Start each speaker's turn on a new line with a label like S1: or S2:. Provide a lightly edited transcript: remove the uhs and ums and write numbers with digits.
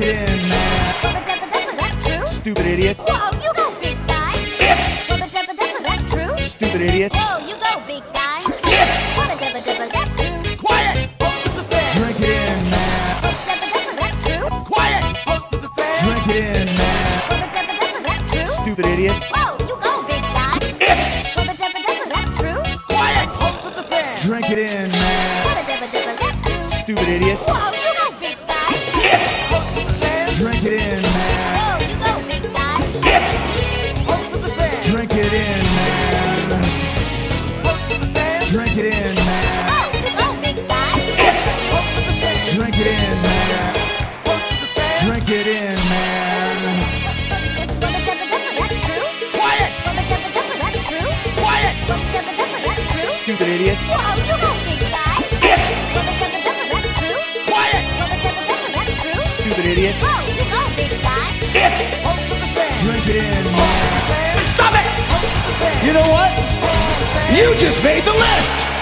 S1: it in, man.
S2: Was that true?
S1: Stupid idiot.
S2: Whoa, you go, big guy. Was that true?
S1: Stupid idiot.
S2: Whoa, you go, big guy. Was that true?
S3: Quiet! Host of the fans!
S1: Drink it in, man.
S2: Was that true?
S3: Quiet! Host of the fans!
S1: Drink it in, man.
S2: Was that true?
S1: Stupid idiot.
S2: Whoa, you go, big guy. Was that true?
S3: Quiet! Host of the fans!
S1: Drink it in, man.
S2: Was that true?
S1: Stupid idiot.
S2: Whoa, you go, big guy.
S3: Host of the fans!
S1: Drink it in, man.
S2: Whoa, you go, big guy.
S3: Host of the fans!
S1: Drink it in, man.
S3: Host of the fans!
S1: Drink it in, man.
S2: Whoa, you go, big guy.
S3: Host of the fans!
S1: Drink it in, man.
S3: Host of the fans!
S1: Drink it in, man.
S2: Was that true?
S3: Quiet!
S2: Was that true?
S3: Quiet!
S2: Was that true?
S1: Stupid idiot.
S2: Whoa, you go, big guy. Was that true?
S3: Quiet!
S2: Was that true?
S1: Stupid idiot.
S2: Whoa, you go, big guy.
S3: Host of the fans!
S1: Drink it in, man.
S3: Stop it!
S1: You know what? You just made the list.